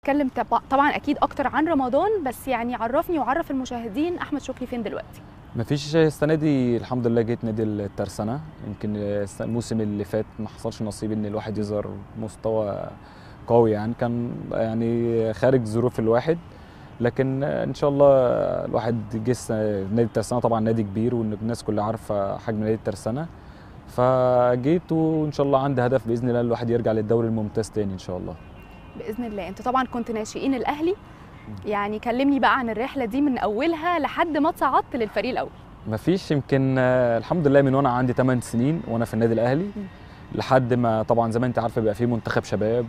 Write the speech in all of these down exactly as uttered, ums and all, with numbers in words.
اتكلم طبعا اكيد اكتر عن رمضان، بس يعني عرفني وعرف المشاهدين احمد شكري فين دلوقتي. مفيش السنه دي الحمد لله جيت نادي الترسانة. يمكن الموسم اللي فات ما حصلش نصيب ان الواحد يظهر مستوى قوي، يعني كان يعني خارج ظروف الواحد، لكن ان شاء الله الواحد جه نادي الترسانة. طبعا نادي كبير والناس كلها عارفه حجم نادي الترسانة، فجيت وان شاء الله عندي هدف باذن الله الواحد يرجع للدوري الممتاز تاني ان شاء الله باذن الله. انت طبعا كنت ناشئين الاهلي، يعني كلمني بقى عن الرحله دي من اولها لحد ما تصعدت للفريق الاول. مفيش يمكن الحمد لله من وانا عندي ثمان سنين وانا في النادي الاهلي، لحد ما طبعا زي ما انت عارفه بيبقى فيه منتخب شباب،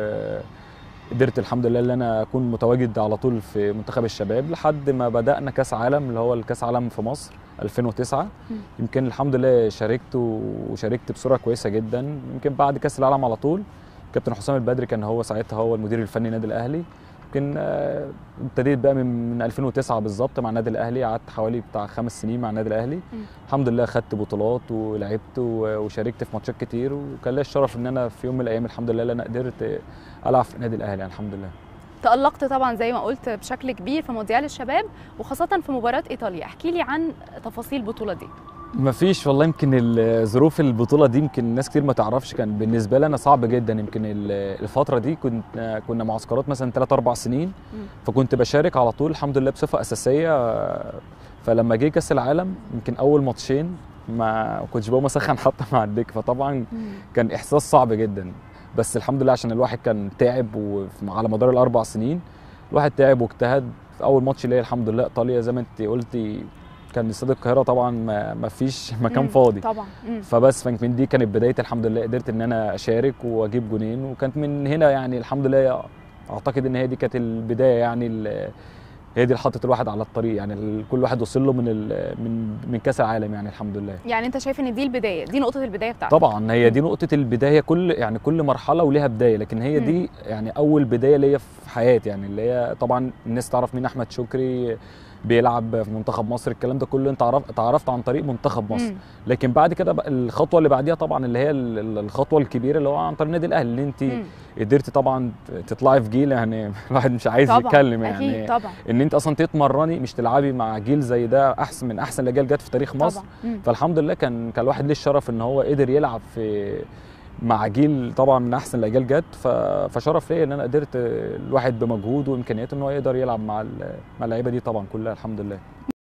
وقدرت الحمد لله ان انا اكون متواجد على طول في منتخب الشباب لحد ما بدانا كاس عالم اللي هو الكاس عالم في مصر ألفين وتسعة. يمكن الحمد لله شاركت وشاركت بصوره كويسه جدا. يمكن بعد كاس العالم على طول كابتن حسام البدري كان هو ساعتها هو المدير الفني للنادي الاهلي. يمكن ابتديت بقى من ألفين وتسعة بالظبط مع النادي الاهلي، قعدت حوالي بتاع خمس سنين مع النادي الاهلي. الحمد لله خدت بطولات ولعبت وشاركت في ماتشات كتير، وكان لي الشرف ان انا في يوم من الايام الحمد لله ان انا قدرت العب في النادي الاهلي يعني الحمد لله. تألقت طبعا زي ما قلت بشكل كبير في مونديال الشباب وخاصه في مباراه ايطاليا، احكي لي عن تفاصيل البطوله دي. مفيش والله، يمكن ظروف البطوله دي يمكن ناس كتير ما تعرفش، كان بالنسبه لي انا صعب جدا. يمكن الفتره دي كنت كنا معسكرات مثلا ثلاث أربع سنين، فكنت بشارك على طول الحمد لله بصفه اساسيه. فلما جه كاس العالم يمكن اول ماتشين ما كنتش بقوم اسخن حتى مع الدك، فطبعا كان احساس صعب جدا. بس الحمد لله عشان الواحد كان تعب، وعلى مدار الاربع سنين الواحد تعب واجتهد. في اول ماتش ليا الحمد لله ايطاليا زي ما انت قلتي كان استاد القاهره طبعا ما فيش مكان فاضي طبعا. فبس من دي كانت بدايه الحمد لله، قدرت ان انا اشارك واجيب جونين، وكانت من هنا يعني الحمد لله اعتقد ان هي دي كانت البدايه، يعني هي دي اللي حطت الواحد على الطريق، يعني كل واحد وصل له من من من كاس العالم يعني الحمد لله. يعني انت شايف ان دي البدايه، دي نقطه البدايه بتاعتك؟ طبعا هي دي نقطه البدايه، كل يعني كل مرحله وليها بدايه، لكن هي دي يعني اول بدايه ليا في حياتي، يعني اللي هي طبعا الناس تعرف مين احمد شكري بيلعب في منتخب مصر، الكلام ده كله انت عرفت اتعرفت عن طريق منتخب مصر. مم. لكن بعد كده بقى الخطوه اللي بعديها طبعا اللي هي الخطوه الكبيره اللي هو عن طريق النادي الاهلي، اللي انت مم. قدرتي طبعا تطلعي في جيل يعني الواحد مش عايز طبعًا يتكلم، يعني أكيد طبعًا. ان انت اصلا تتمرني مش تلعبي مع جيل زي ده احسن من احسن الاجيال جت في تاريخ مصر. فالحمد لله كان كان الواحد ليه الشرف ان هو قدر يلعب في مع جيل طبعا من احسن الاجيال جت، فشرف ليا ان انا قدرت الواحد بمجهوده وامكانياته ان هو يقدر يلعب مع مع اللعيبه دي طبعا كلها الحمد لله.